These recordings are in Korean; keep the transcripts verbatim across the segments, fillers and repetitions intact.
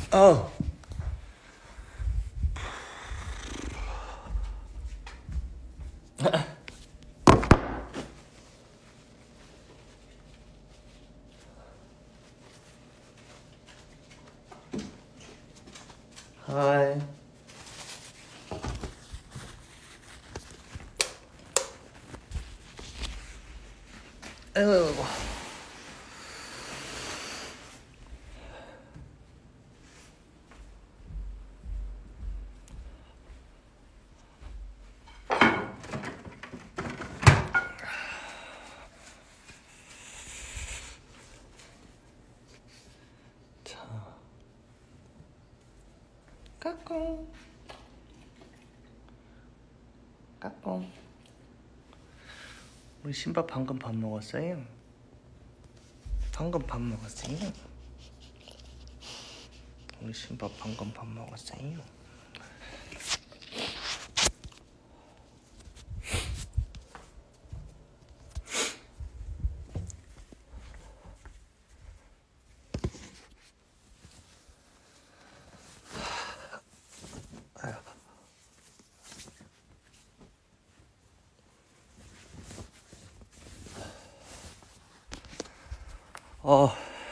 아. 하이. 아이고. 까꿍 까꿍. 우리 신밥 방금 밥 먹었어요. 방금 밥 먹었어요. 우리 신밥 방금 밥 먹었어요. 어,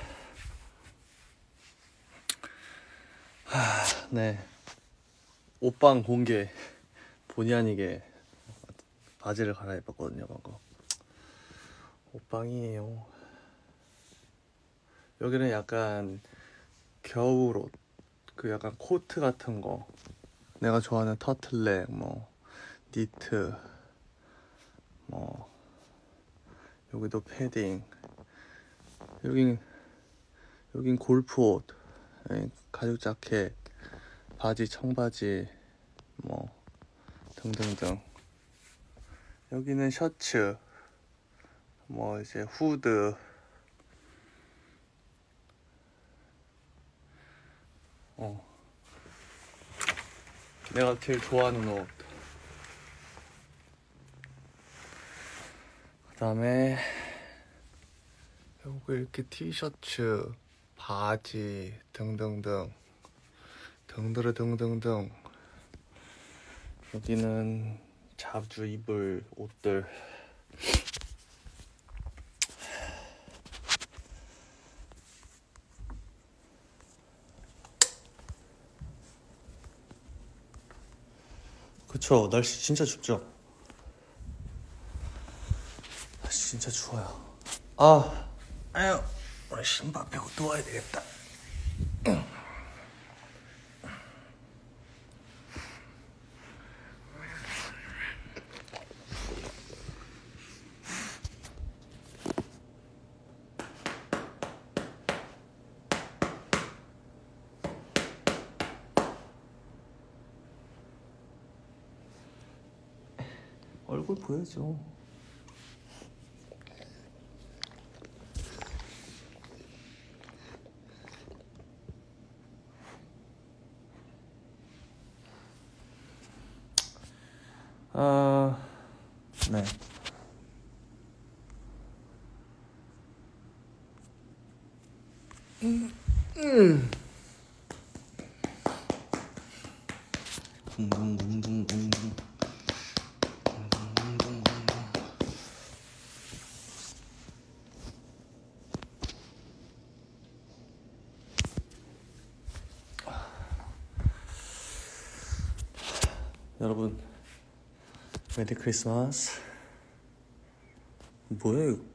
하, 네. 옷방 공개. 본의 아니게 바지를 갈아입었거든요, 방금. 옷방이에요. 여기는 약간 겨울옷, 그 약간 코트 같은 거. 내가 좋아하는 터틀넥, 뭐, 니트, 뭐, 여기도 패딩. 여긴, 여긴 골프옷, 가죽 자켓, 바지, 청바지, 뭐, 등등등. 여기는 셔츠, 뭐, 이제 후드, 어. 내가 제일 좋아하는 옷. 그 다음에, 여기 이렇게 티셔츠, 바지 등등등 등등등 등등등. 여기는 자주 입을 옷들. 그쵸, 날씨 진짜 춥죠? 날씨 진짜 추워요. 아, 아유, 오늘 신발 빼고 누워야 되겠다. 얼굴 보여줘. 아, 네. 음, 음. 붕붕붕붕붕붕. 여러분, 메리 크리스마스. 뭐야 이거?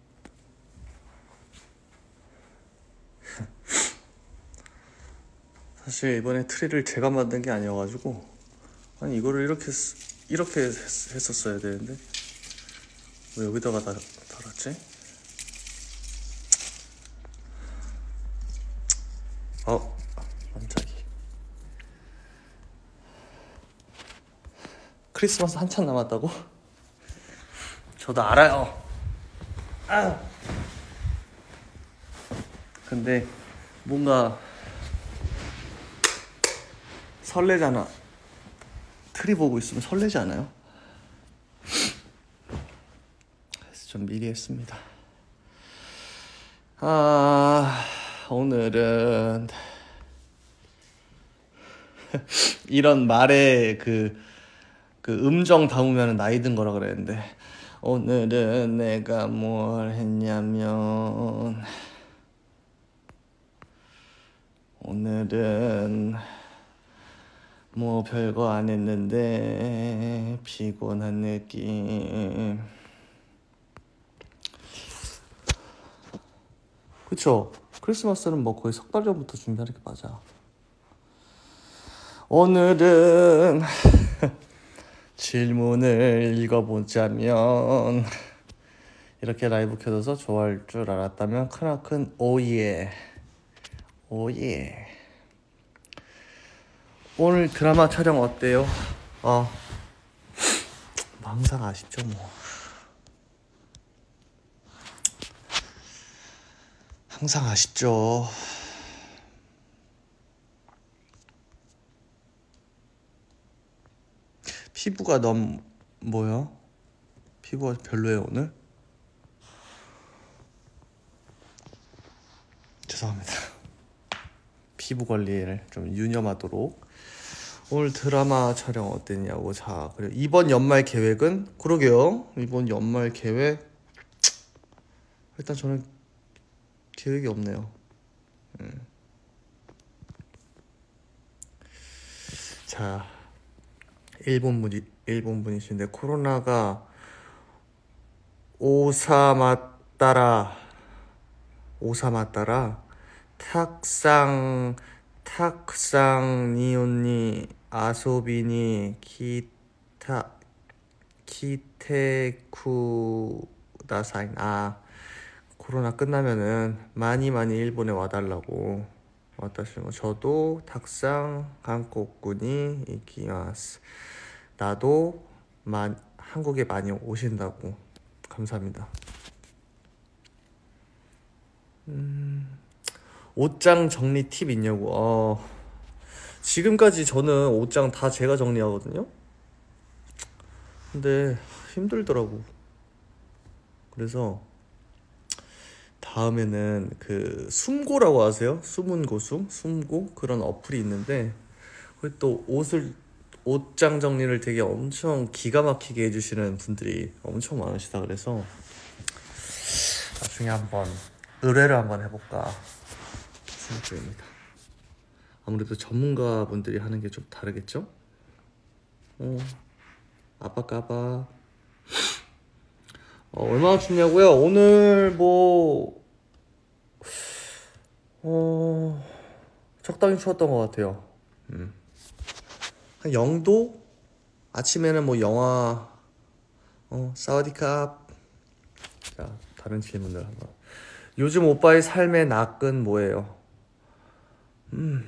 사실 이번에 트리를 제가 만든 게 아니어가지고, 아니 이거를 이렇게 쓰- 이렇게 했, 했었어야 되는데 왜 여기다가 다, 달았지? 어, 깜짝이. 크리스마스 한참 남았다고? 저도 알아요. 아. 근데 뭔가 설레잖아. 트리 보고 있으면 설레지 않아요? 그래서 좀 미리 했습니다. 아, 오늘은 이런 말에 그, 그 음정 담으면 나이 든 거라 그랬는데, 오늘은 내가 뭘 했냐면, 오늘은 뭐 별거 안 했는데 피곤한 느낌. 그쵸? 크리스마스는 뭐 거의 석 달 전부터 준비하는 게 맞아. 오늘은 질문을 읽어보자면, 이렇게 라이브 켜둬서 좋아할 줄 알았다면 크나큰 오예. 오예. 오늘 드라마 촬영 어때요? 어, 뭐 항상 아쉽죠 뭐. 항상 아쉽죠. 피부가 너무 뭐요? 피부가 별로예요 오늘? 죄송합니다. 피부 관리를 좀 유념하도록. 오늘 드라마 촬영 어땠냐고. 자, 그리고 이번 연말 계획은? 그러게요. 이번 연말 계획 일단 저는 계획이 없네요. 음. 자, 일본 분이 일본 분이신데 코로나가 오사마따라 오사마따라 탁상 탁상 니온니 아소비니 키타 키테쿠다사인. 아, 코로나 끝나면은 많이 많이 일본에 와달라고. 와타시모 저도 탁상 한국군이 이키마스. 나도 마, 한국에 많이 오신다고. 감사합니다. 음, 옷장 정리 팁 있냐고. 어, 지금까지 저는 옷장 다 제가 정리하거든요. 근데 힘들더라고. 그래서 다음에는 그 숨고라고 아세요? 숨은 고수? 숨고? 그런 어플이 있는데, 거기 또 옷을 옷장 정리를 되게 엄청 기가 막히게 해주시는 분들이 엄청 많으시다. 그래서 나중에 한번 의뢰를 한번 해볼까 생각 중입니다. 아무래도 전문가분들이 하는 게 좀 다르겠죠? 어, 아빠 까봐. 어, 얼마나 춥냐고요? 오늘 뭐 어, 적당히 추웠던 것 같아요. 음. 한 영 도? 아침에는 뭐 영하 어, 사와디캅. 자, 다른 질문을 한번. 요즘 오빠의 삶의 낙은 뭐예요? 음.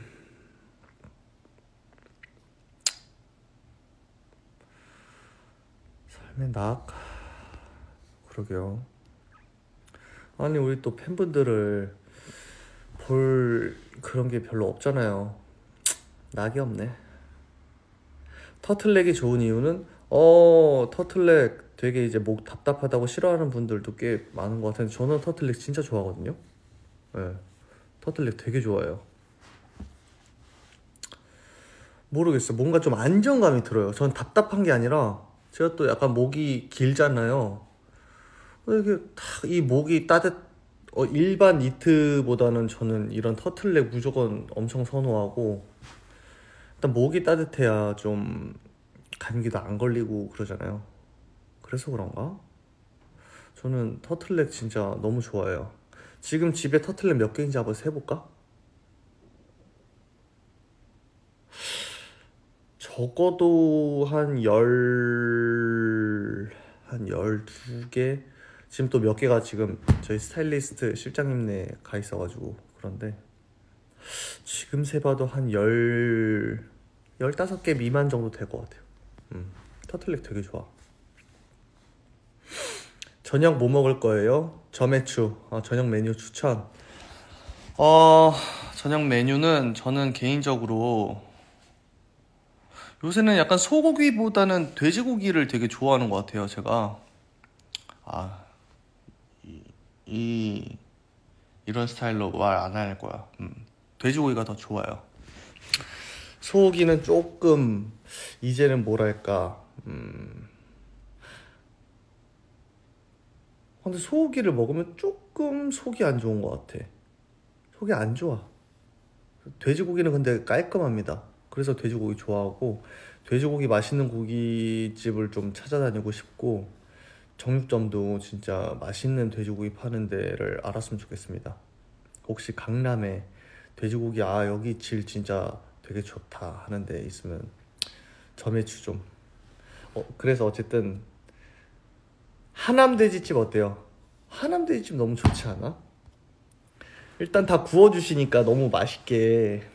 삶의 낙? 그러게요. 아니, 우리 또 팬분들을 볼 그런 게 별로 없잖아요. 낙이 없네. 터틀넥이 좋은 이유는 어 터틀넥 되게 이제 목 답답하다고 싫어하는 분들도 꽤 많은 것 같은데, 저는 터틀넥 진짜 좋아하거든요. 네, 터틀넥 되게 좋아해요. 모르겠어요. 뭔가 좀 안정감이 들어요. 전 답답한 게 아니라 제가 또 약간 목이 길잖아요. 이게 탁 이 목이 따뜻 어, 일반 니트보다는 저는 이런 터틀넥 무조건 엄청 선호하고, 일단 목이 따뜻해야 좀 감기도 안 걸리고 그러잖아요. 그래서 그런가? 저는 터틀넥 진짜 너무 좋아해요. 지금 집에 터틀넥 몇 개인지 한번 세볼까? 적어도 한 열... 한 열두 개? 지금 또 몇 개가 지금 저희 스타일리스트 실장님네 가 있어가지고 그런데, 지금 세봐도 한 열... 열다섯 개 미만 정도 될 것 같아요. 음, 터틀넥 되게 좋아. 저녁 뭐 먹을 거예요? 저매추. 어, 저녁 메뉴 추천. 어, 저녁 메뉴는 저는 개인적으로 요새는 약간 소고기보다는 돼지고기를 되게 좋아하는 것 같아요, 제가. 아, 이, 이 이런 스타일로 말 안 할 거야. 음, 돼지고기가 더 좋아요. 소고기는 조금 이제는 뭐랄까 음 근데 소고기를 먹으면 조금 속이 안 좋은 것 같아. 속이 안 좋아. 돼지고기는 근데 깔끔합니다. 그래서 돼지고기 좋아하고 돼지고기 맛있는 고깃집을 좀 찾아다니고 싶고 정육점도 진짜 맛있는 돼지고기 파는 데를 알았으면 좋겠습니다. 혹시 강남에 돼지고기 아 여기 질 진짜 되게 좋다 하는 데 있으면 점해주 좀. 어, 그래서 어쨌든 하남 돼지집 어때요? 하남 돼지집 너무 좋지 않아? 일단 다 구워주시니까 너무 맛있게.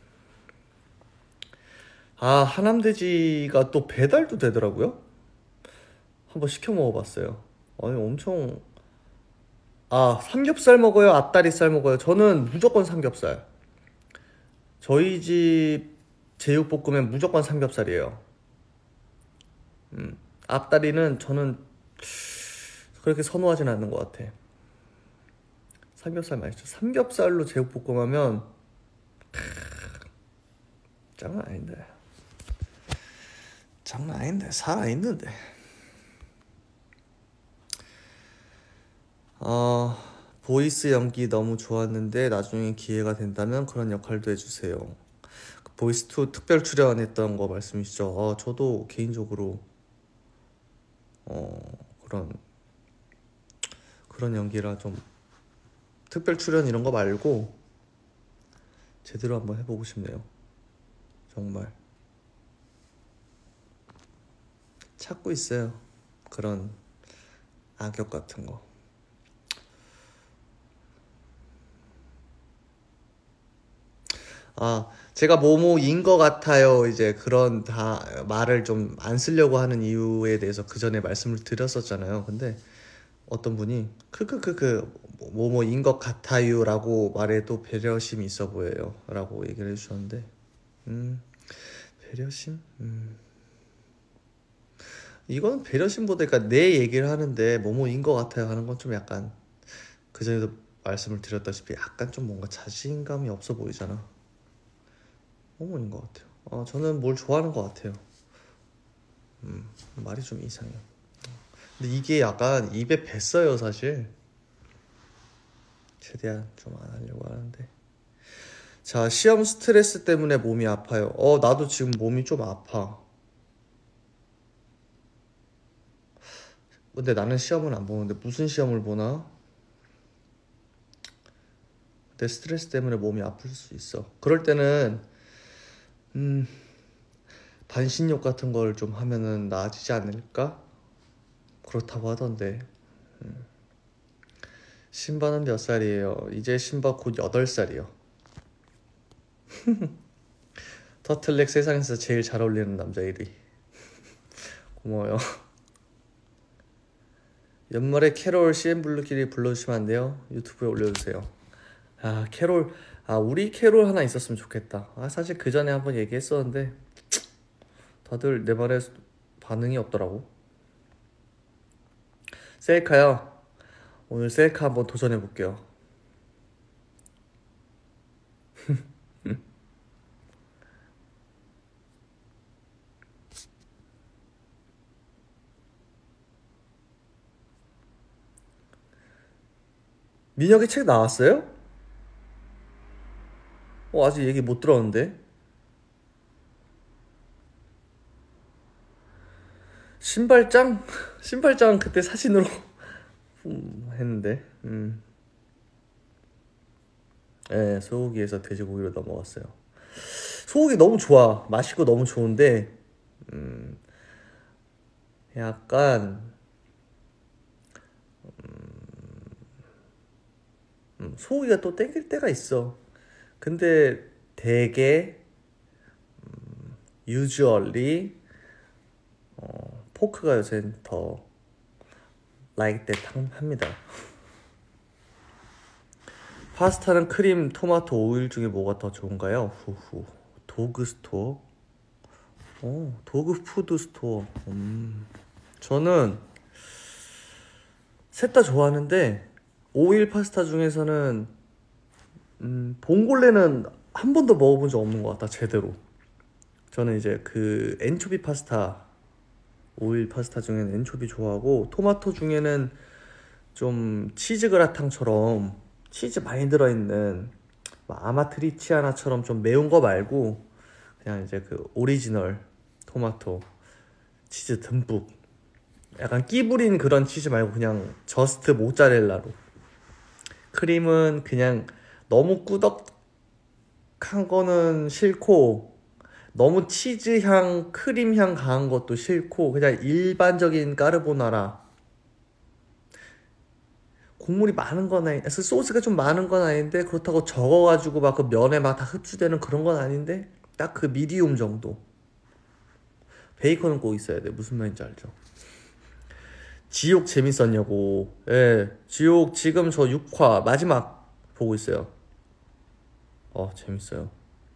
아, 하남 돼지가 또 배달도 되더라고요. 한번 시켜 먹어봤어요. 아니 엄청. 아, 삼겹살 먹어요? 앞다리살 먹어요? 저는 무조건 삼겹살. 저희 집 제육볶음엔 무조건 삼겹살이에요. 음, 앞다리는 저는 그렇게 선호하진 않는 것 같아. 삼겹살 맛있죠. 삼겹살로 제육볶음하면 장난 아닌데. 장난 아닌데. 살아있는데. 어, 보이스 연기 너무 좋았는데 나중에 기회가 된다면 그런 역할도 해주세요. 그 보이스 투 특별 출연했던 거 말씀이시죠? 어, 저도 개인적으로 어, 그런 그런 연기라 좀 특별 출연 이런 거 말고 제대로 한번 해보고 싶네요. 정말 찾고 있어요. 그런 악역 같은 거. 아, 제가 뭐뭐인 것 같아요. 이제 그런 다 말을 좀 안 쓰려고 하는 이유에 대해서 그 전에 말씀을 드렸었잖아요. 근데 어떤 분이 크크크크 뭐뭐인 것 같아요 라고 말해도 배려심이 있어 보여요 라고 얘기를 해주셨는데 음 배려심? 음 이건 배려심보다 그러니까 내 얘기를 하는데 뭐뭐인 것 같아요 하는 건 좀 약간 그 전에도 말씀을 드렸다시피 약간 좀 뭔가 자신감이 없어 보이잖아. 뭐뭐인 것 같아요. 어, 저는 뭘 좋아하는 것 같아요. 음 말이 좀 이상해요. 근데 이게 약간 입에 뱄어요 사실. 최대한 좀 안 하려고 하는데. 자, 시험 스트레스 때문에 몸이 아파요. 어, 나도 지금 몸이 좀 아파. 근데 나는 시험은 안 보는데 무슨 시험을 보나? 내 스트레스 때문에 몸이 아플 수 있어. 그럴 때는 음, 반신욕 같은 걸 좀 하면은 나아지지 않을까? 그렇다고 하던데. 음. 신바는 몇 살이에요? 이제 신바 곧 여덟 살이요. 터틀넥 세상에서 제일 잘 어울리는 남자 일 위. 고마워요. 연말에 캐롤 씨엠블루끼리 불러주시면 안 돼요? 유튜브에 올려주세요. 아, 캐롤. 아, 우리 캐롤 하나 있었으면 좋겠다. 아, 사실 그 전에 한번 얘기했었는데 다들 내 말에 반응이 없더라고. 셀카요. 오늘 셀카 한번 도전해볼게요. 민혁이 책 나왔어요? 어, 아직 얘기 못 들었는데. 신발장? 신발장 그때 사진으로 음, 했는데. 음. 네, 소고기에서 돼지고기로 넘어갔어요. 소고기 너무 좋아. 맛있고 너무 좋은데 음, 약간 음, 소고기가 또 땡길 때가 있어. 근데 되게 음, usually 어, 포크가 요새는 더 like that 합니다. 파스타는 크림, 토마토, 오일 중에 뭐가 더 좋은가요? 후후. 도그 스토어. 오, 도그 푸드 스토어. 음. 저는 셋 다 좋아하는데 오일 파스타 중에서는 음, 봉골레는 한 번도 먹어본 적 없는 것 같다 제대로. 저는 이제 그 엔초비 파스타, 오일 파스타 중에는 엔초비 좋아하고, 토마토 중에는 좀 치즈 그라탕처럼 치즈 많이 들어있는 아마트리치아나처럼 좀 매운 거 말고 그냥 이제 그 오리지널 토마토 치즈 듬뿍, 약간 끼 부린 그런 치즈 말고 그냥 저스트 모짜렐라로. 크림은 그냥 너무 꾸덕한 거는 싫고 너무 치즈향, 크림향 강한 것도 싫고 그냥 일반적인 까르보나라. 국물이 많은 건 아니, 소스가 좀 많은 건 아닌데 그렇다고 적어가지고 막 그 면에 막 다 흡수되는 그런 건 아닌데 딱 그 미디움 정도. 베이컨은 꼭 있어야 돼. 무슨 말인지 알죠? 지옥 재밌었냐고. 예, 지옥 지금 저 육 화 마지막 보고 있어요. 어, 재밌어요.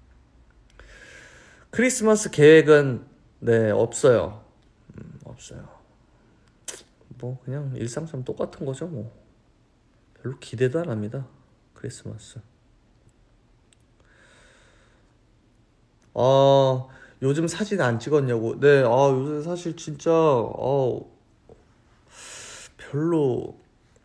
크리스마스 계획은 네, 없어요. 음, 없어요. 뭐 그냥 일상처럼 똑같은 거죠 뭐. 별로 기대도 안 합니다. 크리스마스. 아, 요즘 사진 안 찍었냐고. 네, 아, 요새 사실 진짜 어, 별로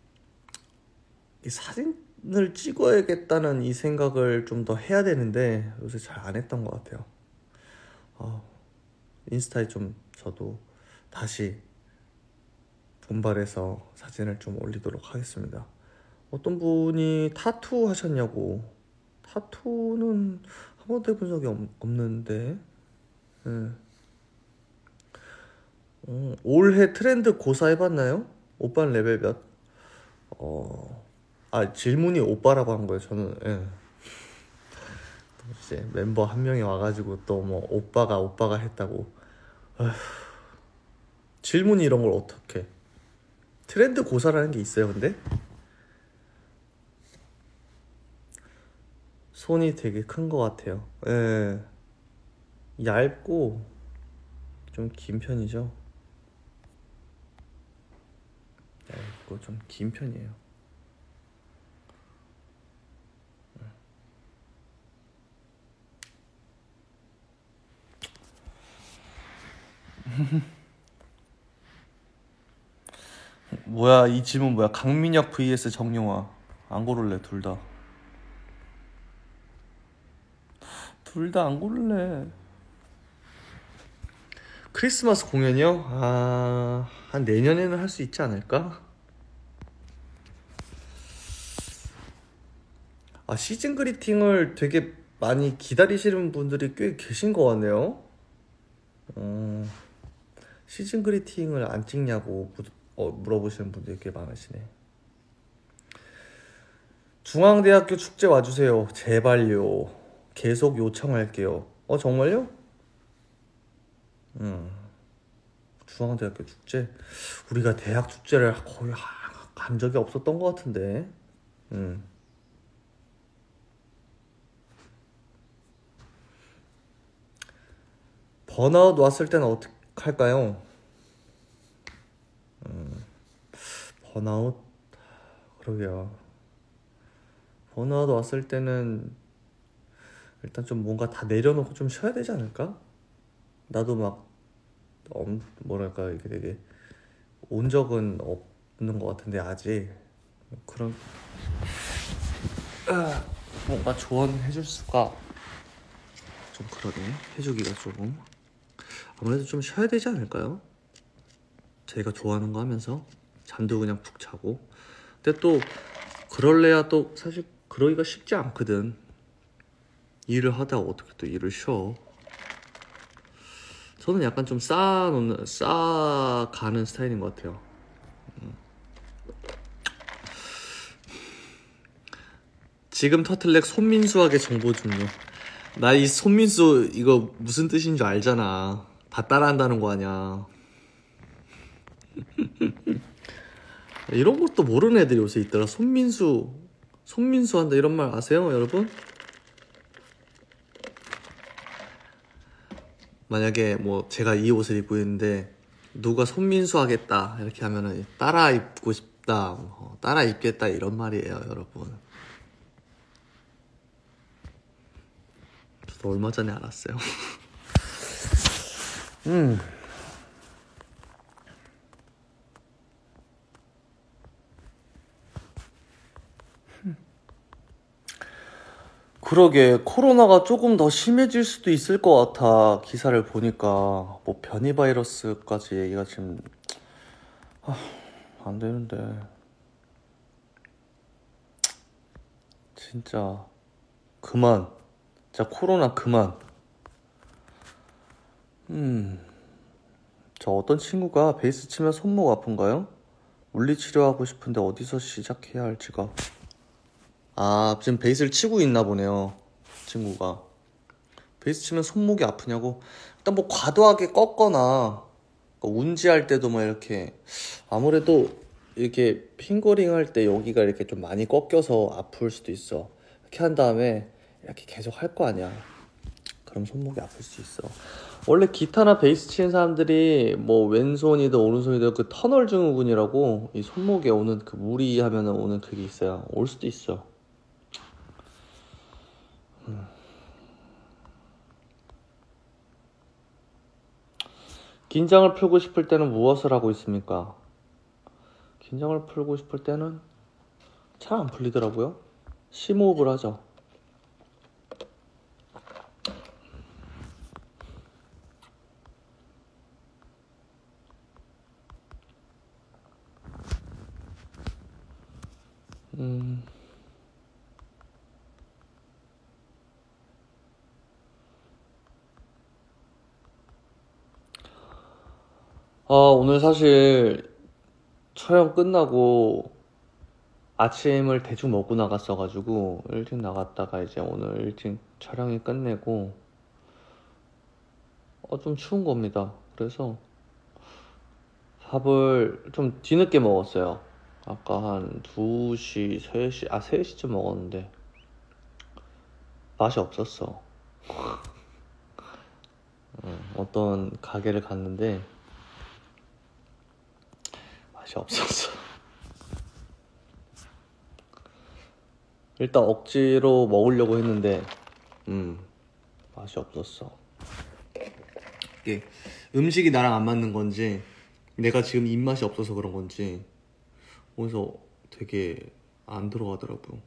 이 사진을 찍어야겠다는 이 생각을 좀 더 해야 되는데 요새 잘 안 했던 것 같아요. 어, 인스타에 좀 저도 다시 분발해서 사진을 좀 올리도록 하겠습니다. 어떤 분이 타투 하셨냐고. 타투는 한 번도 해본 적이 없, 없는데. 네. 음, 올해 트렌드 고사 해봤나요? 오빠는 레벨 몇? 어, 아, 질문이 오빠라고 한 거예요. 저는, 예. 이제 멤버 한 명이 와가지고 또 뭐 오빠가 오빠가 했다고. 어휴, 질문이 이런 걸 어떻게? 트렌드 고사라는 게 있어요, 근데? 손이 되게 큰 것 같아요. 예. 얇고 좀 긴 편이죠. 얇고 좀 긴 편이에요. 뭐야, 이 질문 뭐야? 강민혁 vs 정용화. 안 고를래, 둘 다. 둘 다 안 고를래. 크리스마스 공연이요? 아, 한 내년에는 할 수 있지 않을까? 아, 시즌 그리팅을 되게 많이 기다리시는 분들이 꽤 계신 것 같네요. 어, 시즌 그리팅을 안 찍냐고 무, 어, 물어보시는 분들이 꽤 많으시네. 중앙대학교 축제 와주세요. 제발요. 계속 요청할게요. 어, 정말요? 음, 중앙대학교 축제? 우리가 대학 축제를 거의 간 적이 없었던 것 같은데. 음. 번아웃 왔을 때는 어떻게 할까요? 음, 번아웃? 그러게요. 번아웃 왔을 때는 일단 좀 뭔가 다 내려놓고 좀 쉬어야 되지 않을까? 나도 막 엄, 뭐랄까 이게 되게 온 적은 없는 것 같은데 아직 그런 아, 뭔가 조언해줄 수가 좀 그러네. 해주기가 조금 아무래도 좀 쉬어야 되지 않을까요? 제가 좋아하는 거 하면서 잠도 그냥 푹 자고. 근데 또 그럴래야 또 사실 그러기가 쉽지 않거든. 일을 하다가 어떻게 또 일을 쉬어. 저는 약간 좀 쌓아놓는, 쌓아가는 스타일인 것 같아요. 음. 지금 터틀넥 손민수에게 정보 중요. 나 이 손민수 이거 무슨 뜻인 줄 알잖아. 다 따라한다는 거 아니야. 이런 것도 모르는 애들이 요새 있더라. 손민수, 손민수 한다 이런 말 아세요, 여러분? 만약에 뭐 제가 이 옷을 입고 있는데 누가 손민수 하겠다 이렇게 하면은 따라 입고 싶다, 뭐 따라 입겠다 이런 말이에요, 여러분. 저도 얼마 전에 알았어요. 음. 그러게 코로나가 조금 더 심해질 수도 있을 것 같아. 기사를 보니까 뭐 변이 바이러스까지 얘기가 지금 아, 안 되는데 진짜 그만. 진짜 코로나 그만. 음. 저 어떤 친구가 베이스 치면 손목 아픈가요? 물리치료하고 싶은데 어디서 시작해야 할지가. 아, 지금 베이스를 치고 있나 보네요. 친구가. 베이스 치면 손목이 아프냐고. 일단 뭐 과도하게 꺾거나 그러니까 운지할 때도 뭐 이렇게 아무래도 이렇게 핑거링 할 때 여기가 이렇게 좀 많이 꺾여서 아플 수도 있어. 이렇게 한 다음에 이렇게 계속 할 거 아니야. 그럼 손목이 아플 수 있어. 원래 기타나 베이스 치는 사람들이 뭐 왼손이든 오른손이든 그 터널 증후군이라고 이 손목에 오는 그 무리하면 오는 그게 있어요. 올 수도 있어. 음. 긴장을 풀고 싶을 때는 무엇을 하고 있습니까? 긴장을 풀고 싶을 때는 잘 안 풀리더라고요. 심호흡을 하죠. 음. 아, 오늘 사실 촬영 끝나고 아침을 대충 먹고 나갔어가지고 일찍 나갔다가 이제 오늘 일찍 촬영이 끝내고 어, 좀 추운 겁니다. 그래서 밥을 좀 뒤늦게 먹었어요. 아까 한 두 시, 세 시, 아, 세 시쯤 먹었는데 맛이 없었어. 어, 어떤 가게를 갔는데 맛이 없었어. 일단 억지로 먹으려고 했는데 음 맛이 없었어. 이게 음식이 나랑 안 맞는 건지 내가 지금 입맛이 없어서 그런 건지 그래서 되게 안 들어가더라고요.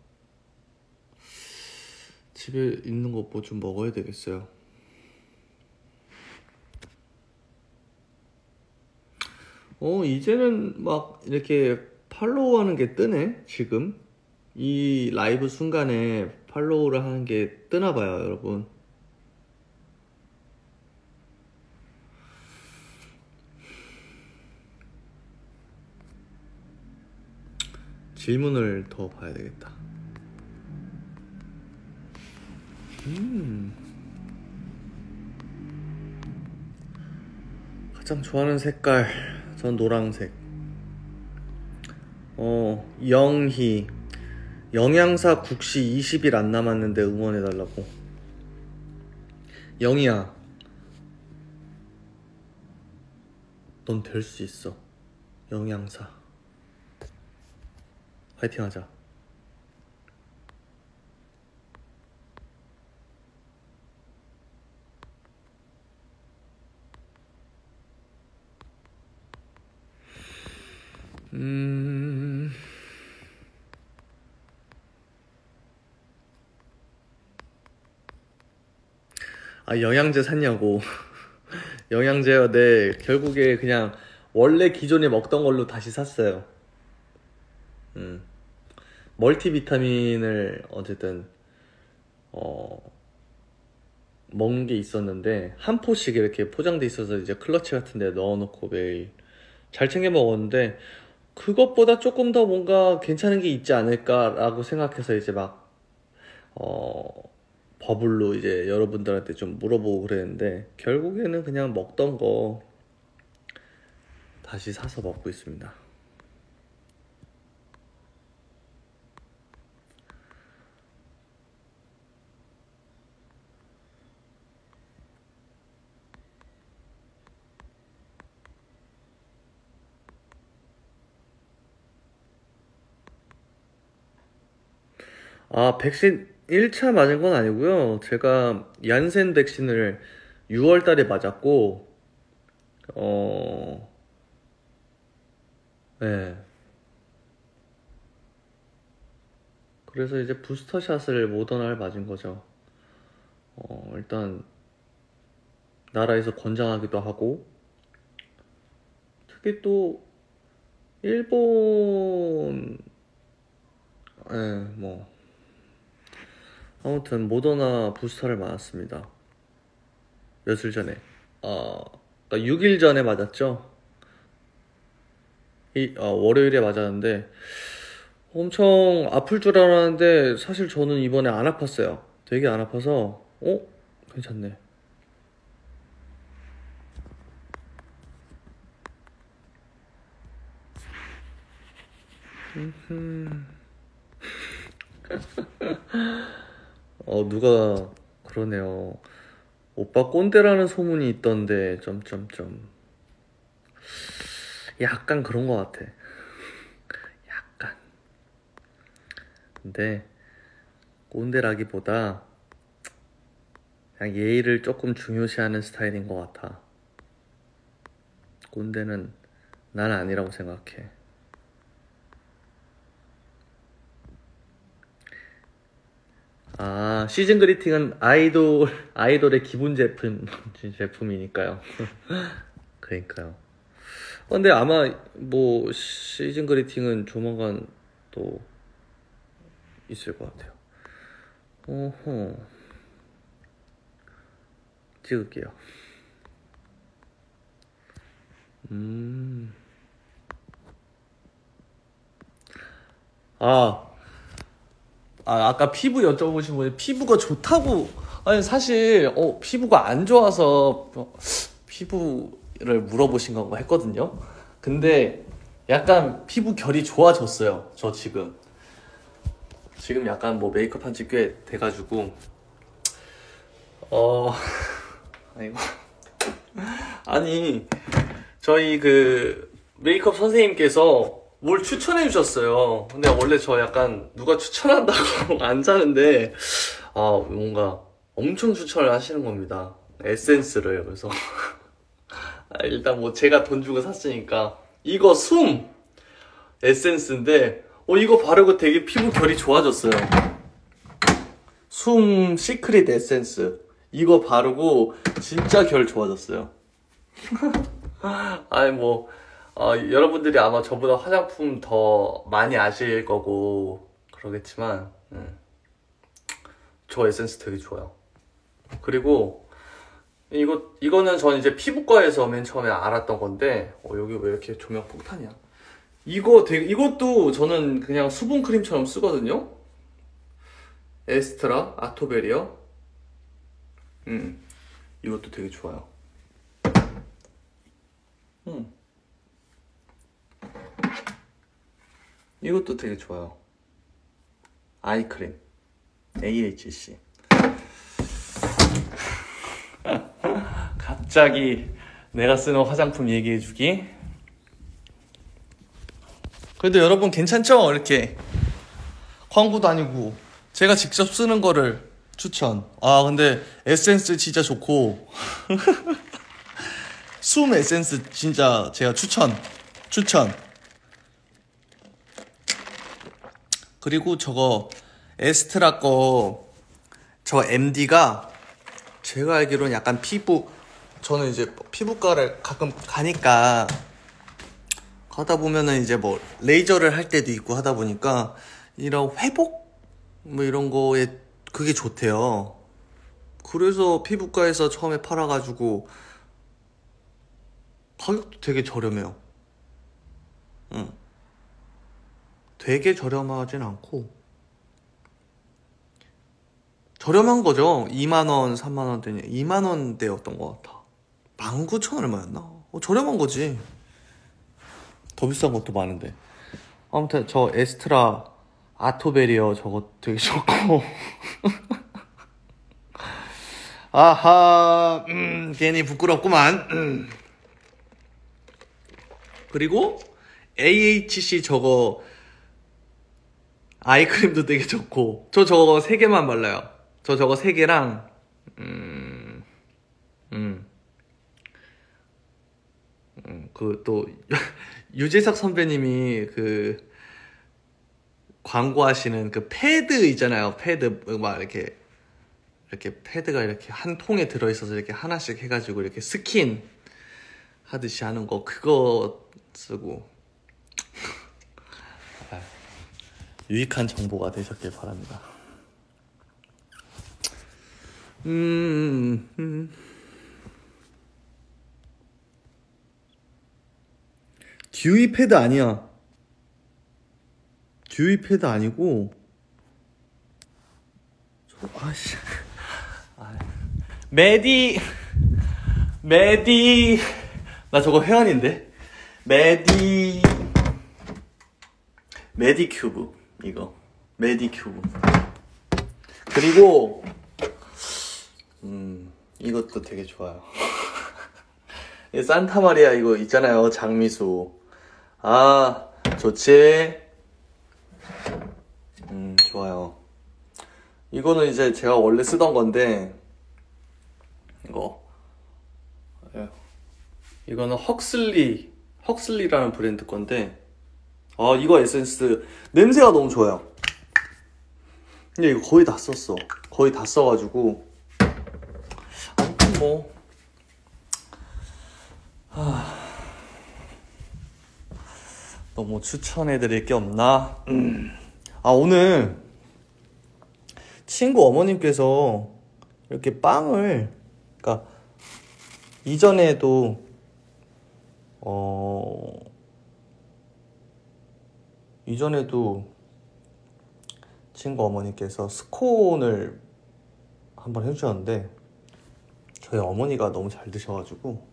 집에 있는 거 뭐 좀 먹어야 되겠어요. 어 이제는 막 이렇게 팔로우 하는 게 뜨네. 지금 이 라이브 순간에 팔로우를 하는 게 뜨나 봐요, 여러분. 질문을 더 봐야 되겠다. 음. 가장 좋아하는 색깔, 전 노란색. 어, 영희. 영양사 국시 이십 일 안 남았는데 응원해달라고. 영희야, 넌 될 수 있어. 영양사. 화이팅 하자. 음... 아, 영양제 샀냐고. 영양제요. 네, 결국에 그냥 원래 기존에 먹던 걸로 다시 샀어요. 음. 멀티비타민을 어쨌든 어 먹은 게 있었는데 한 포씩 이렇게 포장돼 있어서 이제 클러치 같은 데 넣어놓고 매일 잘 챙겨 먹었는데 그것보다 조금 더 뭔가 괜찮은 게 있지 않을까라고 생각해서 이제 막 어 버블로 이제 여러분들한테 좀 물어보고 그랬는데 결국에는 그냥 먹던 거 다시 사서 먹고 있습니다. 아, 백신 일 차 맞은 건 아니고요. 제가 얀센 백신을 유월 달에 맞았고 어, 네. 그래서 이제 부스터샷을 모더나를 맞은 거죠. 어, 일단 나라에서 권장하기도 하고, 특히 또 일본, 예, 뭐 아무튼 모더나 부스터를 맞았습니다. 며칠 전에, 어, 그러니까 육 일 전에 맞았죠. 이, 어, 월요일에 맞았는데 엄청 아플 줄 알았는데 사실 저는 이번에 안 아팠어요. 되게 안 아파서 어? 괜찮네. 어, 누가 그러네요. 오빠 꼰대라는 소문이 있던데 점점점. 약간 그런 것 같아. 약간. 근데 꼰대라기보다 그냥 예의를 조금 중요시하는 스타일인 것 같아. 꼰대는 난 아니라고 생각해. 아, 시즌 그리팅은 아이돌, 아이돌의 기본 제품, 제품이니까요. 그러니까요. 근데 아마 뭐 시즌 그리팅은 조만간 또 있을 것 같아요. 어허. 찍을게요. 음. 아, 아, 아까 피부 여쭤보신 분이 피부가 좋다고. 아니, 사실, 어, 피부가 안 좋아서 어, 피부를 물어보신 건가 했거든요. 근데 약간 피부 결이 좋아졌어요. 저 지금. 지금 약간 뭐 메이크업 한 지 꽤 돼가지고. 어, 아이고. 아니, 저희 그 메이크업 선생님께서 뭘 추천해 주셨어요. 근데 원래 저 약간 누가 추천한다고 안 사는데 아 뭔가 엄청 추천을 하시는 겁니다. 에센스를. 그래서 아, 일단 뭐 제가 돈 주고 샀으니까 이거 숨 에센스인데 어 이거 바르고 되게 피부 결이 좋아졌어요. 숨 시크릿 에센스 이거 바르고 진짜 결 좋아졌어요. 아니 뭐 어, 여러분들이 아마 저보다 화장품 더 많이 아실 거고 그러겠지만 음, 저 에센스 되게 좋아요. 그리고 이거, 이거는 전 이제 피부과에서 맨 처음에 알았던 건데 어, 여기 왜 이렇게 조명 폭탄이야. 이거 되게, 이것도 저는 그냥 수분 크림처럼 쓰거든요. 에스트라 아토베리어. 음, 이것도 되게 좋아요. 음. 이것도 되게 좋아요. 아이크림 에이에이치씨. 갑자기 내가 쓰는 화장품 얘기해주기. 그래도 여러분 괜찮죠? 이렇게 광고도 아니고 제가 직접 쓰는 거를 추천. 아 근데 에센스 진짜 좋고 숨 에센스 진짜 제가 추천 추천. 그리고 저거 에스트라 거 저 엠디가 제가 알기로는 약간 피부, 저는 이제 피부과를 가끔 가니까 가다 보면은 이제 뭐 레이저를 할 때도 있고 하다 보니까 이런 회복 뭐 이런 거에 그게 좋대요. 그래서 피부과에서 처음에 팔아가지고 가격도 되게 저렴해요. 응. 되게 저렴하진 않고 저렴한 거죠. 이만 원, 삼만 원대니 이만 원대였던 것 같아. 만 구천 원 얼마였나? 어, 저렴한 거지. 더 비싼 것도 많은데. 아무튼 저 에스트라 아토베리어 저거 되게 좋고 아하 음, 괜히 부끄럽구만. 음. 그리고 에이에이치씨 저거 아이크림도 되게 좋고 저 저거 세 개만 발라요. 저 저거 세 개랑 음, 음. 그 또 유재석 선배님이 그 광고하시는 그 패드 있잖아요. 패드 막 이렇게 이렇게 패드가 이렇게 한 통에 들어있어서 이렇게 하나씩 해가지고 이렇게 스킨 하듯이 하는 거, 그거 쓰고 유익한 정보가 되셨길 바랍니다. 음, 음. 듀이 패드 아니야. 듀이 패드 아니고 저, 아씨 아, 메디 메디 나 저거 회원인데. 메디 메디큐브, 이거 메디큐브. 그리고 음 이것도 되게 좋아요. 이 산타마리아 이거 있잖아요, 장미수. 아 좋지. 음 좋아요. 이거는 이제 제가 원래 쓰던 건데, 이거 이거는 헉슬리 헉슬리라는 브랜드 건데, 아 이거 에센스 냄새가 너무 좋아요. 근데 이거 거의 다 썼어. 거의 다 써가지고 아무튼 뭐 하... 너무 추천해드릴 게 없나? 음. 아 오늘 친구 어머님께서 이렇게 빵을, 그러니까 이전에도 어 이전에도 친구 어머니께서 스콘을 한번 해주셨는데 저희 어머니가 너무 잘 드셔가지고,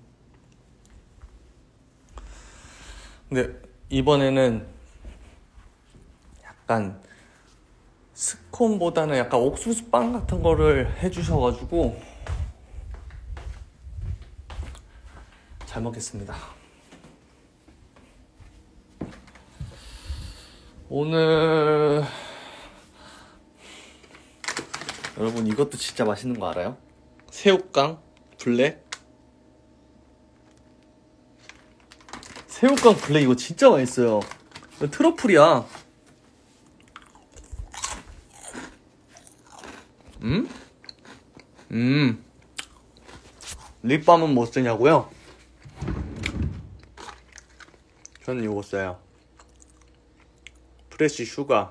근데 이번에는 약간 스콘보다는 약간 옥수수 빵 같은 거를 해주셔가지고 잘 먹겠습니다. 오늘 여러분 이것도 진짜 맛있는 거 알아요? 새우깡 블랙. 새우깡 블랙 이거 진짜 맛있어요. 이거 트러플이야. 음? 음. 립밤은 뭐 쓰냐고요? 저는 이거 써요. 프레쉬 슈가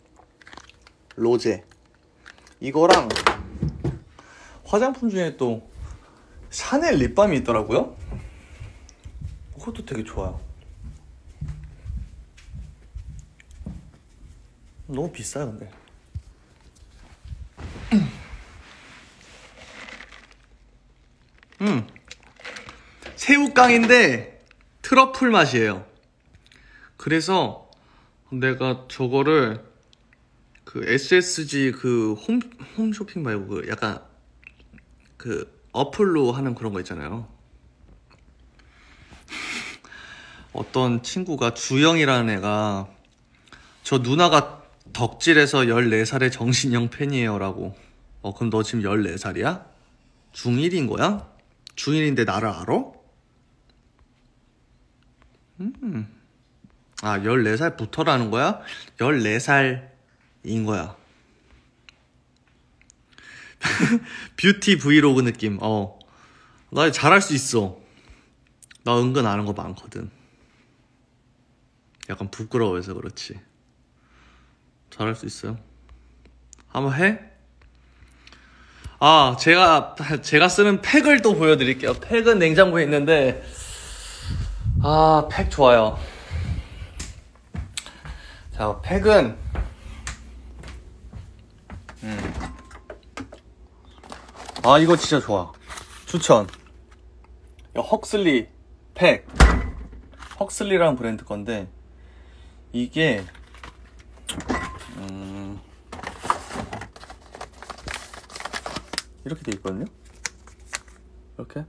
로제. 이거랑 화장품 중에 또 샤넬 립밤이 있더라고요. 그것도 되게 좋아요. 너무 비싸요 근데. 음 새우깡인데 트러플 맛이에요. 그래서 내가 저거를 그 에스에스지 그 홈, 홈쇼핑 말고 그 약간 그 어플로 하는 그런 거 있잖아요. 어떤 친구가, 주영이라는 애가 저 누나가 덕질해서 열네 살의 정신형 팬이에요 라고. 어 그럼 너 지금 열네 살이야? 중일인 거야? 중일인데 나를 알아? 음. 아 열네 살부터라는 거야? 열네 살인 거야. 뷰티 브이로그 느낌. 어 나 잘할 수 있어. 나 은근 아는 거 많거든. 약간 부끄러워해서 그렇지. 잘할 수 있어요. 한번 해? 아 제가 제가 쓰는 팩을 또 보여드릴게요. 팩은 냉장고에 있는데, 아 팩 좋아요. 자 팩은 음. 아 이거 진짜 좋아. 추천. 헉슬리 팩. 헉슬리라는 브랜드 건데 이게 음 이렇게 돼 있거든요. 이렇게.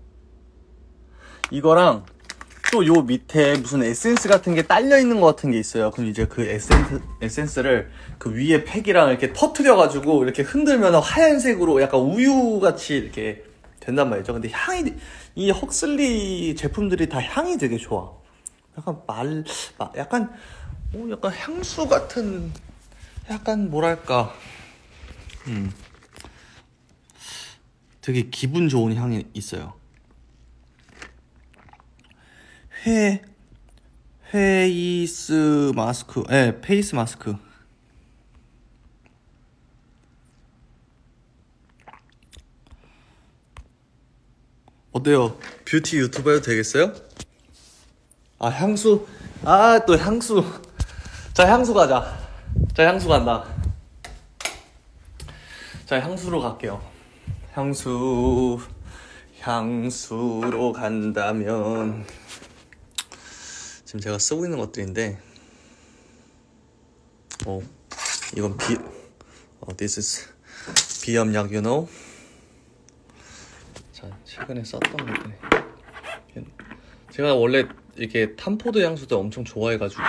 이거랑 또 요 밑에 무슨 에센스 같은 게 딸려 있는 것 같은 게 있어요. 그럼 이제 그 에센스, 에센스를 그 위에 팩이랑 이렇게 터트려 가지고 이렇게 흔들면 하얀색으로 약간 우유 같이 이렇게 된단 말이죠. 근데 향이, 이 헉슬리 제품들이 다 향이 되게 좋아. 약간 말, 마- 약간, 오, 약간 향수 같은, 약간 뭐랄까, 음, 되게 기분 좋은 향이 있어요. 회, 페이스 마스크, 예, 네, 페이스 마스크. 어때요? 뷰티 유튜버 해도 되겠어요? 아, 향수. 아, 또 향수. 자, 향수 가자. 자, 향수 간다. 자, 향수로 갈게요. 향수. 향수로 간다면. 지금 제가 쓰고 있는 것들인데, 어, 이건 비, 어, this is 비염약, you know? 자, 최근에 썼던 것들. 제가 원래 이렇게 탐포드 향수도 엄청 좋아해가지고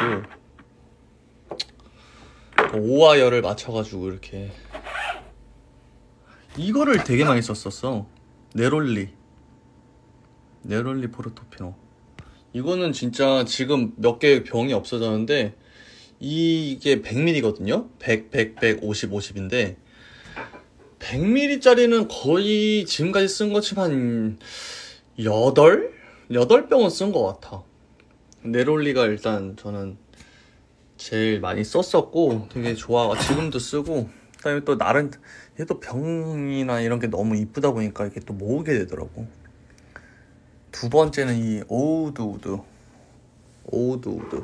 오와 열을 맞춰가지고 이렇게 이거를 되게 많이 썼었어. 네롤리 네롤리 포르토피노. 이거는 진짜 지금 몇 개 병이 없어졌는데 이게 백 밀리리터거든요 백, 백, 백, 오십, 오십인데 백 밀리리터짜리는 거의 지금까지 쓴 것 치면 한 여덟? 여덟 병은 쓴 것 같아. 네롤리가 일단 저는 제일 많이 썼었고 되게 좋아. 지금도 쓰고. 그다음에 또 나름 얘도 병이나 이런 게 너무 이쁘다 보니까 이렇게 또 모으게 되더라고. 두 번째는 이 오우드 우드 오우드 우드.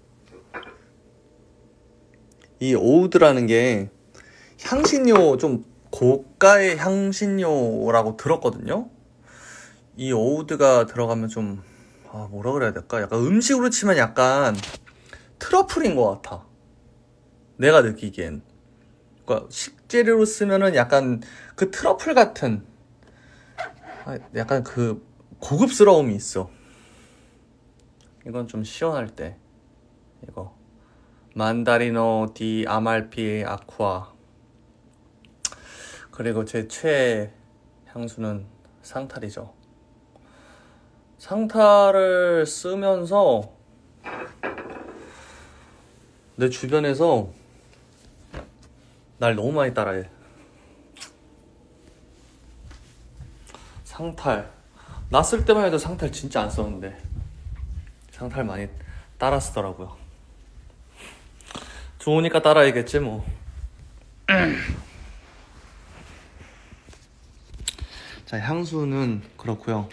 이 오우드라는 게 향신료, 좀 고가의 향신료라고 들었거든요. 이 오우드가 들어가면 좀, 아, 뭐라 그래야 될까? 약간 음식으로 치면 약간 트러플인 것 같아. 내가 느끼기엔. 그러니까 식재료로 쓰면은 약간 그 트러플 같은, 아, 약간 그 고급스러움이 있어. 이건 좀 시원할 때. 이거 만다리노 디 아말피 아쿠아. 그리고 제 최애 향수는 상탈이죠. 상탈을 쓰면서 내 주변에서 날 너무 많이 따라해. 상탈. 나 쓸 때만 해도 상탈 진짜 안 썼는데 상탈 많이 따라 쓰더라고요. 좋으니까 따라야겠지 뭐. 자, 향수는 그렇고요.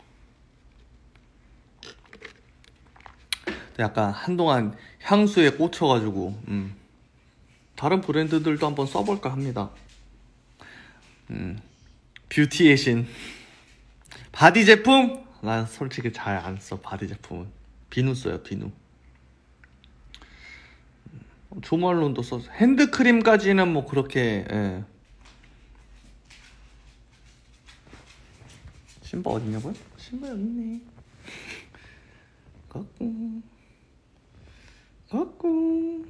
약간 한동안 향수에 꽂혀가지고 음. 다른 브랜드들도 한번 써볼까 합니다. 음. 뷰티의 신 바디 제품? 난 솔직히 잘 안 써. 바디 제품은 비누 써요. 비누. 조말론도 써서 핸드크림까지는 뭐 그렇게. 예. 신발 어딨냐고요? 신발 여기 있네. 갖고 갖고.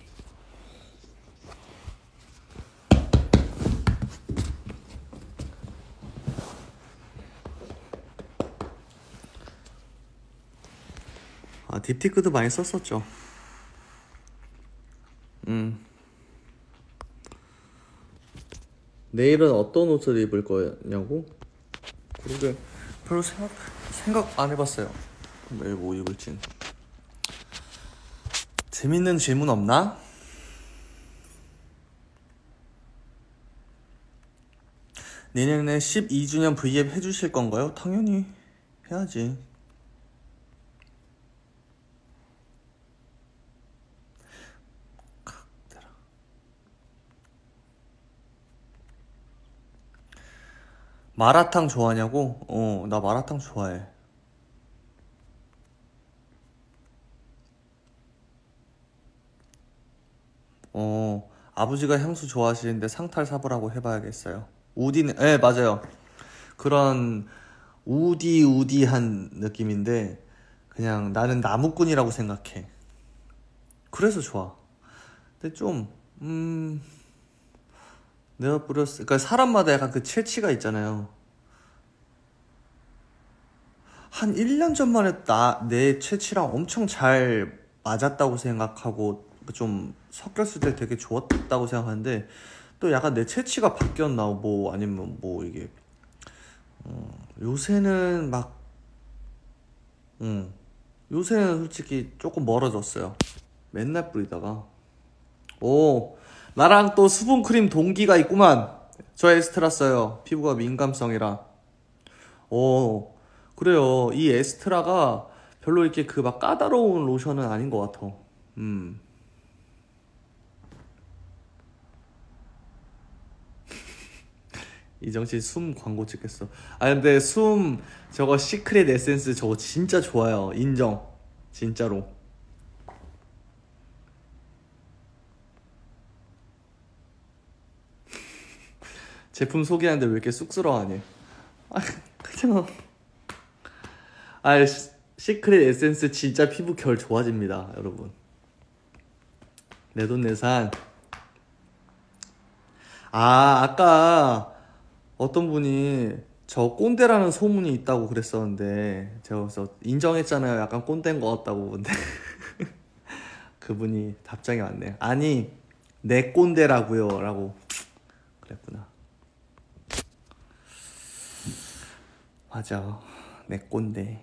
아, 딥티크도 많이 썼었죠. 음. 내일은 어떤 옷을 입을 거냐고? 그러게 별로 생각 생각 안 해봤어요. 내일 뭐 입을진. 재밌는 질문 없나? 내년에 십이 주년 브이앱 해주실 건가요? 당연히 해야지. 마라탕 좋아하냐고? 어, 나 마라탕 좋아해. 어, 아버지가 향수 좋아하시는데 상탈 사보라고 해봐야겠어요. 우디는, 예, 네, 맞아요. 그런 우디 우디한 느낌인데 그냥 나는 나무꾼이라고 생각해. 그래서 좋아. 근데 좀, 음, 내가 뿌렸어. 그러니까 사람마다 약간 그 체취가 있잖아요. 한 일 년 전만 해도 나, 내 채취랑 엄청 잘 맞았다고 생각하고 좀 섞였을 때 되게 좋았다고 생각하는데 또 약간 내 채취가 바뀌었나 뭐 아니면 뭐 이게 어, 요새는 막 음, 요새는 솔직히 조금 멀어졌어요. 맨날 뿌리다가 오 나랑 또 수분크림 동기가 있구만. 저 에스트라 써요. 피부가 민감성이라. 오 그래요. 이 에스트라가 별로 이렇게 그 막 까다로운 로션은 아닌 것 같아. 음. 이정씨 숨 광고 찍겠어. 아 근데 숨 저거 시크릿 에센스 저거 진짜 좋아요. 인정. 진짜로. 제품 소개하는데 왜 이렇게 쑥스러워하니? 아 그냥 아 시- 시크릿 에센스 진짜 피부 결 좋아집니다 여러분. 내돈내산. 아 아까 어떤 분이 저 꼰대라는 소문이 있다고 그랬었는데 제가 그래서 인정했잖아요. 약간 꼰대인 것 같다고. 근데 그분이 답장이 왔네요. 아니 내 꼰대라고요 라고 그랬구나. 맞아 내 꼰대.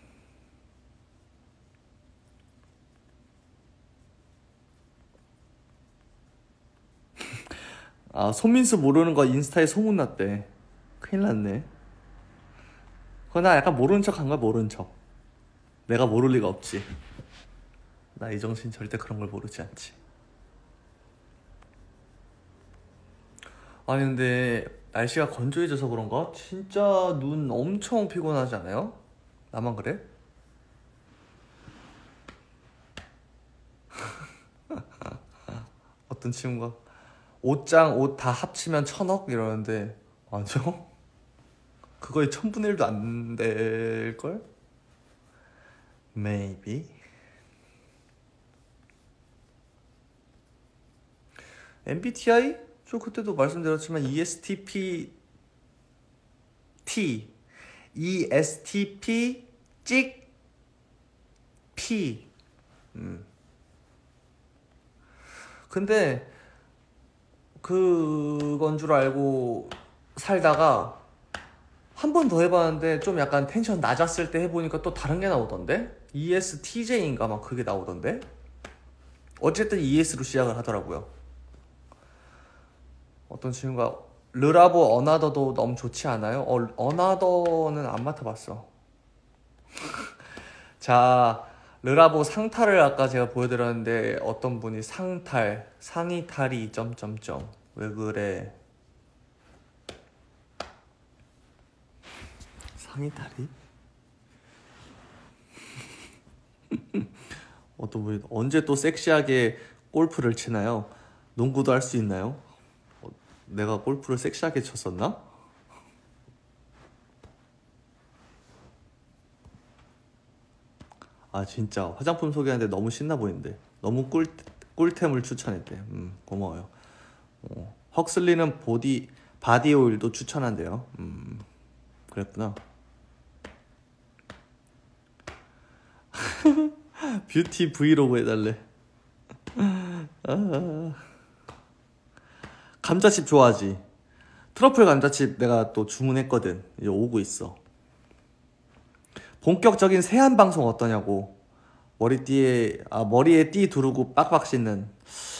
아 손민수 모르는 거 인스타에 소문났대. 큰일 났네. 그거 나 약간 모르는 척 한 거야. 모르는 척. 내가 모를 리가 없지. 나 이정신 절대 그런 걸 모르지 않지. 아니 근데 날씨가 건조해져서 그런가? 진짜 눈 엄청 피곤하지 않아요? 나만 그래? 어떤 친구가 옷장 옷 다 합치면 천억 이러는데 아니요? 그거의 천분의 일도 안 될걸? Maybe. 엠비티아이? 저 그때도 말씀드렸지만 이에스티피 T 이에스티피 찍 P. 음. 근데 그건 줄 알고 살다가 한 번 더 해봤는데 좀 약간 텐션 낮았을 때 해보니까 또 다른 게 나오던데? 이에스티제이인가 막 그게 나오던데? 어쨌든 이에스로 시작을 하더라고요. 어떤 친구가 르라보 어나더도 너무 좋지 않아요? 어, 어나더는 안 맡아봤어. 자, 르라보 상탈을 아까 제가 보여드렸는데 어떤 분이 상탈, 상의탈이 점점점 왜 그래? 상의탈이? 어떤 분이 언제 또 섹시하게 골프를 치나요? 농구도 할 수 있나요? 어, 내가 골프를 섹시하게 쳤었나? 아 진짜 화장품 소개하는데 너무 신나 보이는데 너무 꿀, 꿀템을 추천했대. 음 고마워요. 어, 헉슬리는 보디 바디 오일도 추천한대요. 음 그랬구나. 뷰티 브이로그 해달래. 아, 감자칩 좋아하지? 트러플 감자칩 내가 또 주문했거든. 이제 오고 있어. 본격적인 세안 방송 어떠냐고. 머리띠에 아 머리에 띠 두르고 빡빡 씻는.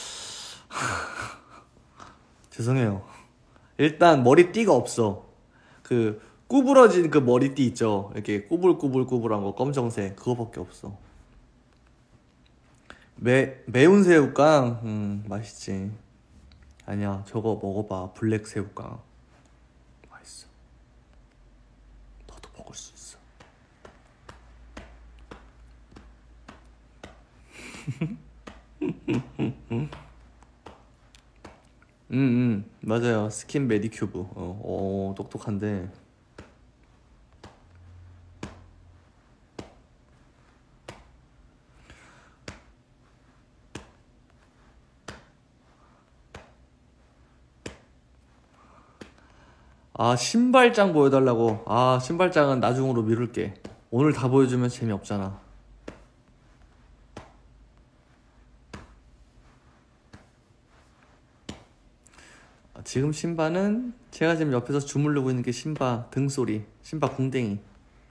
죄송해요. 일단 머리띠가 없어. 그 구부러진 그 머리띠 있죠. 이렇게 꾸불꾸불꾸불한 거 검정색 그거밖에 없어. 매 매운 새우깡 음 맛있지. 아니야 저거 먹어봐. 블랙 새우깡 맛있어. 너도 먹을 수 있어. 음, 음, 맞아요. 스킨 메디큐브. 어, 어, 똑똑한데. 아, 신발장 보여달라고. 아, 신발장은 나중으로 미룰게. 오늘 다 보여주면 재미없잖아. 지금 신바는 제가 지금 옆에서 주무르고 있는 게 신바 등소리, 신바 궁뎅이.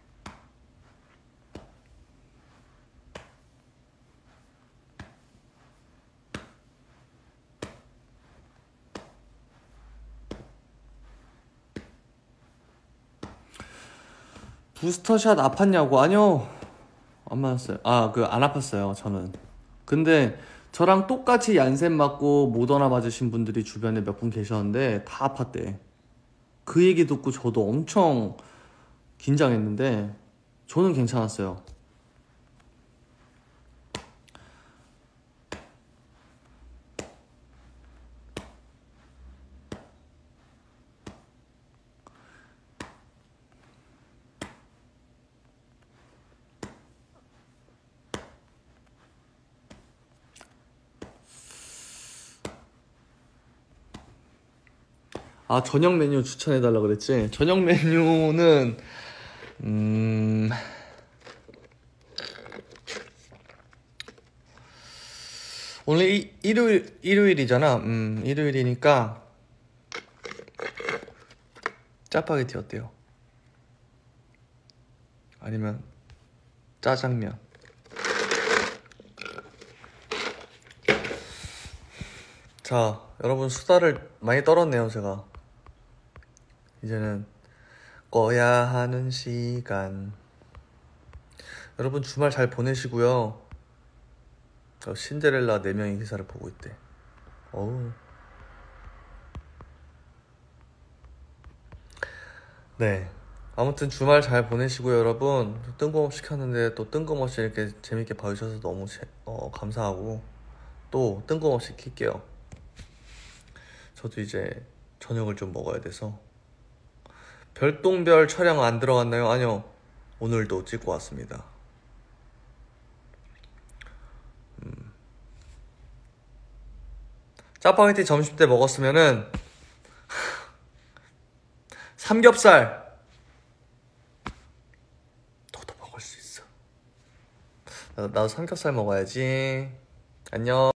부스터샷 아팠냐고? 아니요, 안 맞았어요. 아, 그 안 아팠어요 저는. 근데 저랑 똑같이 얀센 맞고 모더나 맞으신 분들이 주변에 몇 분 계셨는데 다 아팠대. 그 얘기 듣고 저도 엄청 긴장했는데 저는 괜찮았어요. 아, 저녁 메뉴 추천해달라 그랬지? 저녁 메뉴는 음... 오늘 이, 일요일, 일요일이잖아. 음, 일요일이니까 짜파게티 어때요? 아니면 짜장면? 자, 여러분 수다를 많이 떨었네요 제가. 이제는 꺼야 하는 시간. 여러분 주말 잘 보내시고요. 어, 신데렐라 네 명이 기사를 보고 있대. 어우. 네, 아무튼 주말 잘 보내시고요 여러분. 뜬금없이 켰는데 또 뜬금없이 이렇게 재밌게 봐주셔서 너무 제, 어, 감사하고 또 뜬금없이 킬게요. 저도 이제 저녁을 좀 먹어야 돼서. 별똥별 촬영 안 들어갔나요? 아니요, 오늘도 찍고 왔습니다. 음. 짜파게티 점심때 먹었으면은 삼겹살 너도 먹을 수 있어. 나도, 나도 삼겹살 먹어야지. 안녕.